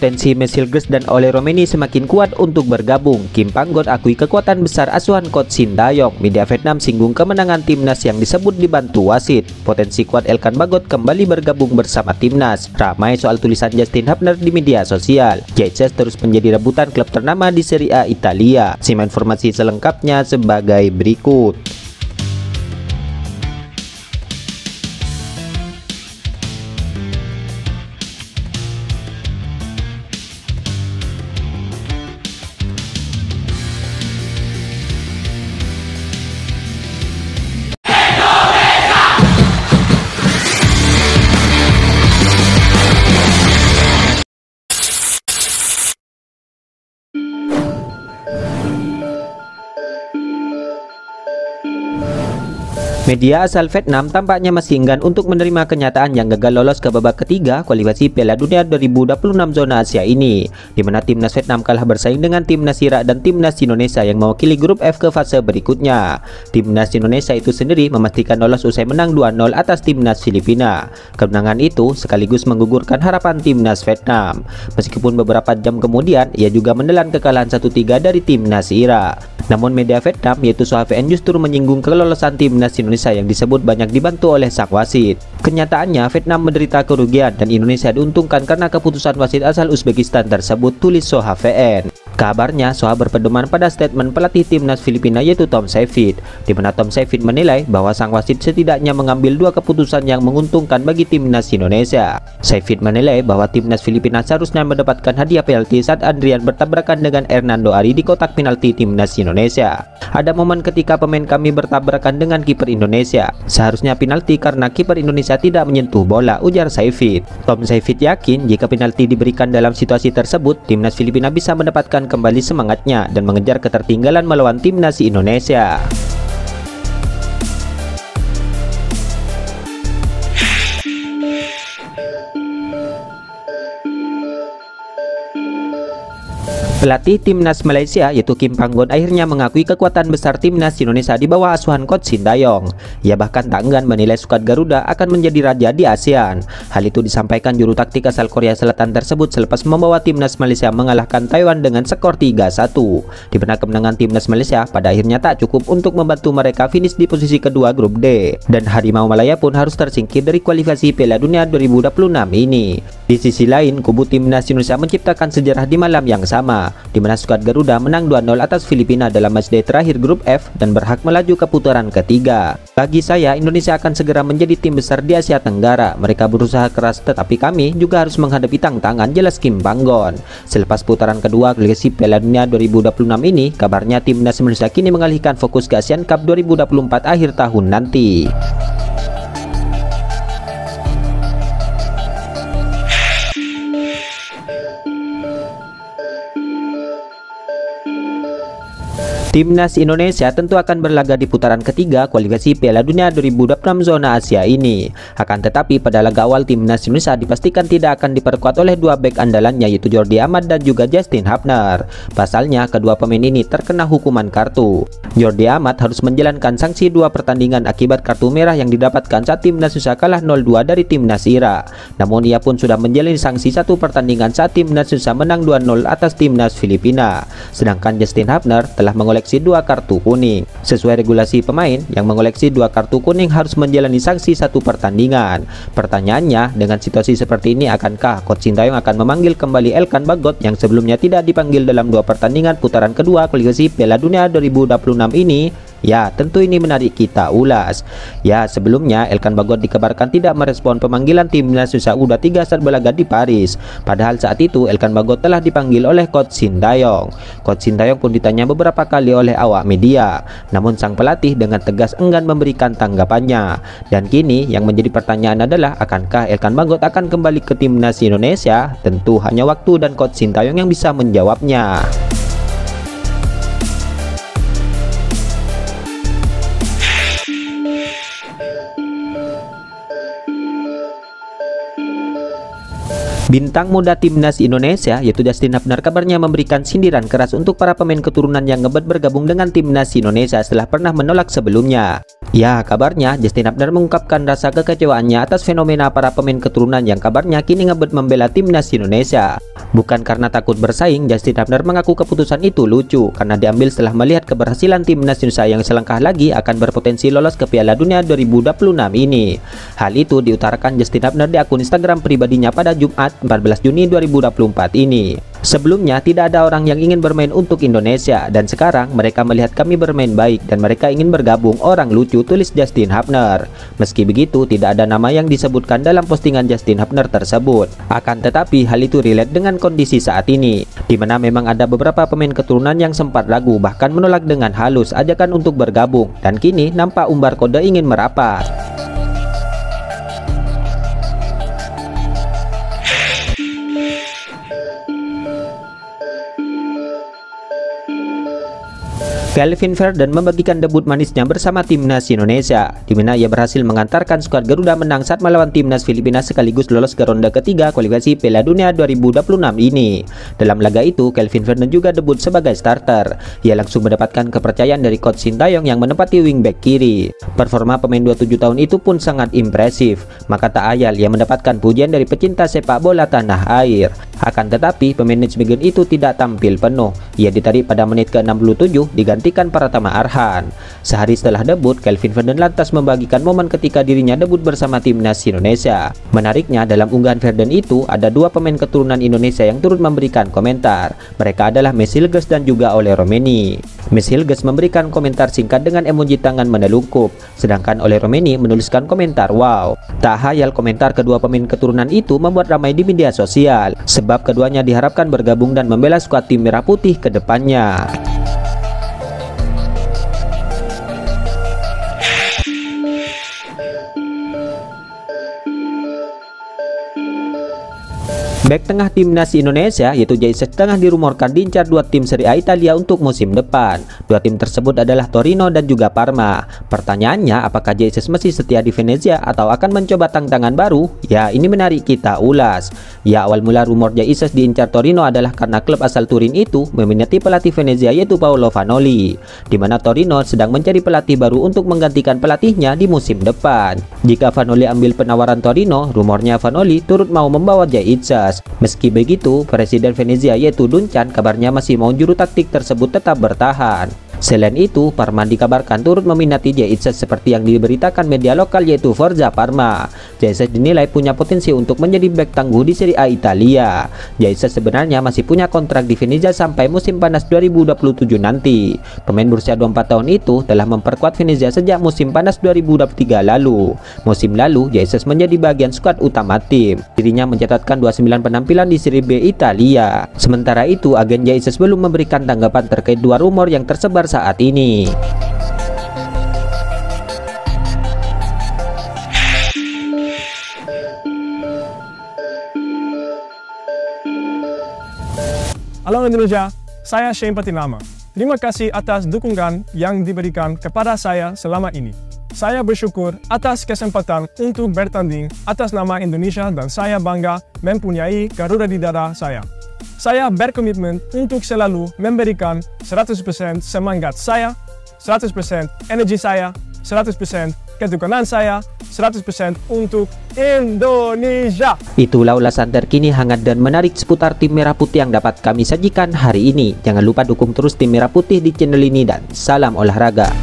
potensi Mesilgers dan Ole Romeni semakin kuat untuk bergabung. Kim Panggot akui kekuatan besar asuhan coach Sintayong. Media Vietnam singgung kemenangan timnas yang disebut dibantu wasit. Potensi kuat Elkan Bagot kembali bergabung bersama timnas. Ramai soal tulisan Justin Hubner di media sosial. JHS terus menjadi rebutan klub ternama di Serie A Italia. Simak informasi selengkapnya sebagai berikut. Media asal Vietnam tampaknya masih enggan untuk menerima kenyataan yang gagal lolos ke babak ketiga kualifikasi Piala Dunia 2026 zona Asia ini, di mana timnas Vietnam kalah bersaing dengan timnas Irak dan timnas Indonesia yang mewakili grup F ke fase berikutnya. Timnas Indonesia itu sendiri memastikan lolos usai menang 2-0 atas timnas Filipina. Kemenangan itu sekaligus menggugurkan harapan timnas Vietnam. Meskipun beberapa jam kemudian ia juga menelan kekalahan 1-3 dari timnas Irak. Namun media Vietnam yaitu Soha VN justru menyinggung kelolosan timnas Indonesia yang disebut banyak dibantu oleh sang wasit. Kenyataannya Vietnam menderita kerugian dan Indonesia diuntungkan karena keputusan wasit asal Uzbekistan tersebut, tulis Soha VN. Kabarnya Soha berpedoman pada statement pelatih timnas Filipina yaitu Tom Seyfried, di mana Tom Seyfried menilai bahwa sang wasit setidaknya mengambil dua keputusan yang menguntungkan bagi timnas Indonesia. Seyfried menilai bahwa timnas Filipina seharusnya mendapatkan hadiah penalti saat Adrian bertabrakan dengan Hernando Ari di kotak penalti timnas Indonesia. Ada momen ketika pemain kami bertabrakan dengan kiper Indonesia. Seharusnya penalti karena kiper Indonesia tidak menyentuh bola, ujar Seyfried. Tom Seyfried yakin jika penalti diberikan dalam situasi tersebut, timnas Filipina bisa mendapatkan kembali semangatnya dan mengejar ketertinggalan melawan timnas Indonesia. Pelatih timnas Malaysia yaitu Kim Panggot akhirnya mengakui kekuatan besar timnas Indonesia di bawah asuhan coach Sintayong. Ia bahkan tak enggan menilai skuad Garuda akan menjadi raja di ASEAN. Hal itu disampaikan juru taktik asal Korea Selatan tersebut selepas membawa timnas Malaysia mengalahkan Taiwan dengan skor 3-1. Di mana kemenangan timnas Malaysia pada akhirnya tak cukup untuk membantu mereka finish di posisi kedua grup D. Dan Harimau Malaya pun harus tersingkir dari kualifikasi Piala Dunia 2026 ini. Di sisi lain, kubu timnas Indonesia menciptakan sejarah di malam yang sama, di mana skuad Garuda menang 2-0 atas Filipina dalam matchday terakhir grup F dan berhak melaju ke putaran ketiga. Bagi saya, Indonesia akan segera menjadi tim besar di Asia Tenggara. Mereka berusaha keras, tetapi kami juga harus menghadapi tantangan, jelas Kim Panggot. Selepas putaran kedua kualifikasi Piala Dunia 2026 ini, kabarnya timnas Indonesia kini mengalihkan fokus ke Asian Cup 2024 akhir tahun nanti. Timnas Indonesia tentu akan berlaga di putaran ketiga kualifikasi Piala Dunia 2026 zona Asia ini. Akan tetapi pada laga awal timnas Indonesia dipastikan tidak akan diperkuat oleh dua bek andalannya yaitu Jordi Amat dan juga Justin Hubner. Pasalnya kedua pemain ini terkena hukuman kartu. Jordi Amat harus menjalankan sanksi 2 pertandingan akibat kartu merah yang didapatkan saat timnas Indonesia kalah 0-2 dari timnas Irak. Namun ia pun sudah menjalani sanksi 1 pertandingan saat timnas Indonesia menang 2-0 atas timnas Filipina. Sedangkan Justin Hubner telah mengoleksi 2 kartu kuning. Sesuai regulasi, pemain yang mengoleksi 2 kartu kuning harus menjalani sanksi 1 pertandingan. Pertanyaannya, dengan situasi seperti ini akankah coach Sintayong akan memanggil kembali Elkan Bagot yang sebelumnya tidak dipanggil dalam 2 pertandingan putaran kedua kualifikasi Piala Dunia 2026 ini? Ya, tentu ini menarik kita ulas. Ya, sebelumnya Elkan Bagot dikabarkan tidak merespon pemanggilan timnas Indonesia U23 saat berlaga di Paris. Padahal saat itu Elkan Bagot telah dipanggil oleh coach Sintayong. Coach Sintayong pun ditanya beberapa kali oleh awak media. Namun sang pelatih dengan tegas enggan memberikan tanggapannya. Dan kini yang menjadi pertanyaan adalah akankah Elkan Bagot akan kembali ke timnas Indonesia? Tentu hanya waktu dan coach Sintayong yang bisa menjawabnya. Bintang muda timnas Indonesia yaitu Justin Hubner kabarnya memberikan sindiran keras untuk para pemain keturunan yang ngebet bergabung dengan timnas Indonesia setelah pernah menolak sebelumnya. Ya, kabarnya Justin Hubner mengungkapkan rasa kekecewaannya atas fenomena para pemain keturunan yang kabarnya kini ngebet membela timnas Indonesia. Bukan karena takut bersaing, Justin Hubner mengaku keputusan itu lucu karena diambil setelah melihat keberhasilan timnas Indonesia yang selangkah lagi akan berpotensi lolos ke Piala Dunia 2026 ini. Hal itu diutarakan Justin Hubner di akun Instagram pribadinya pada Jumat 14 Juni 2024 ini. Sebelumnya tidak ada orang yang ingin bermain untuk Indonesia dan sekarang mereka melihat kami bermain baik dan mereka ingin bergabung, orang lucu, tulis Justin Hubner. Meski begitu tidak ada nama yang disebutkan dalam postingan Justin Hubner tersebut. Akan tetapi hal itu relate dengan kondisi saat ini, di mana memang ada beberapa pemain keturunan yang sempat ragu bahkan menolak dengan halus ajakan untuk bergabung dan kini nampak umbar kode ingin merapat. Kelvin Verden membagikan debut manisnya bersama timnas Indonesia, di mana ia berhasil mengantarkan skuad Garuda menang saat melawan timnas Filipina sekaligus lolos ke ronde ketiga kualifikasi Piala Dunia 2026 ini. Dalam laga itu, Kelvin Verden juga debut sebagai starter. Ia langsung mendapatkan kepercayaan dari coach Sintayong yang menempati wingback kiri. Performa pemain 27 tahun itu pun sangat impresif, maka tak ayal ia mendapatkan pujian dari pecinta sepak bola tanah air. Akan tetapi, pemain Nijmegen itu tidak tampil penuh. Ia ditarik pada menit ke-67 digantikan Pratama Arhan. Sehari setelah debut, Kelvin Verden lantas membagikan momen ketika dirinya debut bersama timnas Indonesia. Menariknya, dalam unggahan Verden itu ada dua pemain keturunan Indonesia yang turut memberikan komentar. Mereka adalah Messi Hilgers dan juga Ole Romeni. Messi Hilgers memberikan komentar singkat dengan emoji tangan menelungkup, sedangkan Ole Romeni menuliskan komentar wow. Tak hayal komentar kedua pemain keturunan itu membuat ramai di media sosial, sebab keduanya diharapkan bergabung dan membela skuad tim merah putih ke depannya. Bek tengah timnas Indonesia yaitu JS tengah dirumorkan diincar dua tim Serie A Italia untuk musim depan. Dua tim tersebut adalah Torino dan juga Parma. Pertanyaannya, apakah JS masih setia di Venezia atau akan mencoba tantangan baru? Ya, ini menarik kita ulas. Ya, awal mula rumor JS diincar Torino adalah karena klub asal Turin itu meminati pelatih Venezia yaitu Paolo Vanoli, di mana Torino sedang mencari pelatih baru untuk menggantikan pelatihnya di musim depan. Jika Vanoli ambil penawaran Torino, rumornya Vanoli turut mau membawa JS. Meski begitu, Presiden Venezia yaitu Duncan kabarnya masih mau juru taktik tersebut tetap bertahan. Selain itu, Parma dikabarkan turut meminati JS seperti yang diberitakan media lokal yaitu Forza Parma. JS dinilai punya potensi untuk menjadi bek tangguh di Serie A Italia. JS sebenarnya masih punya kontrak di Venezia sampai musim panas 2027 nanti. Pemain berusia 24 tahun itu telah memperkuat Venezia sejak musim panas 2023 lalu. Musim lalu, JS menjadi bagian skuad utama tim. Dirinya mencatatkan 29 penampilan di Serie B Italia. Sementara itu, agen JS belum memberikan tanggapan terkait dua rumor yang tersebar saat ini. Halo Indonesia, saya Shane Patinama. Terima kasih atas dukungan yang diberikan kepada saya selama ini. Saya bersyukur atas kesempatan untuk bertanding atas nama Indonesia dan saya bangga mempunyai Garuda di dada saya. Saya berkomitmen untuk selalu memberikan 100% semangat saya, 100% energi saya, 100% ketukanan saya, 100% untuk Indonesia. Itulah ulasan terkini hangat dan menarik seputar tim merah putih yang dapat kami sajikan hari ini. Jangan lupa dukung terus tim merah putih di channel ini dan salam olahraga.